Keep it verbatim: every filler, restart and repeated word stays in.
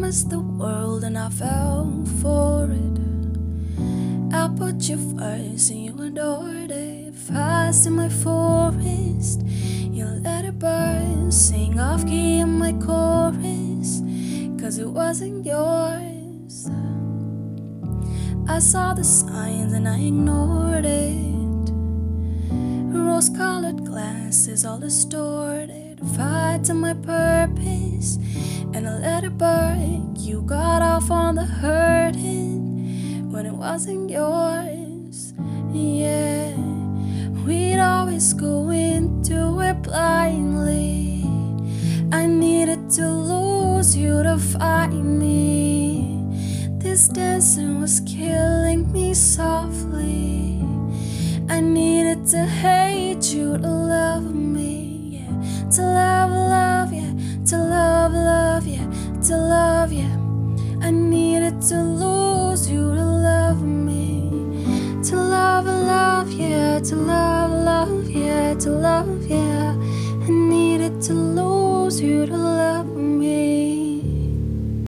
promised the world and I fell for it. I put you first and you adored it. Fast in my forest, you let it burn. Sing off key in my chorus, cause it wasn't yours. I saw the signs and I ignored it. Rose-colored glasses all distorted. Fight to my purpose and I let it burn. You got off on the hurting when it wasn't yours. Yeah, we'd always go into it blindly. I needed to lose you to find me. This dancing was killing me softly. I needed to hate you to love me, yeah. To love, love, yeah. To love, love, yeah. To love, yeah. I needed to lose you to love me. To love, love, yeah. To love, love, yeah. To love, yeah. I needed to lose you to love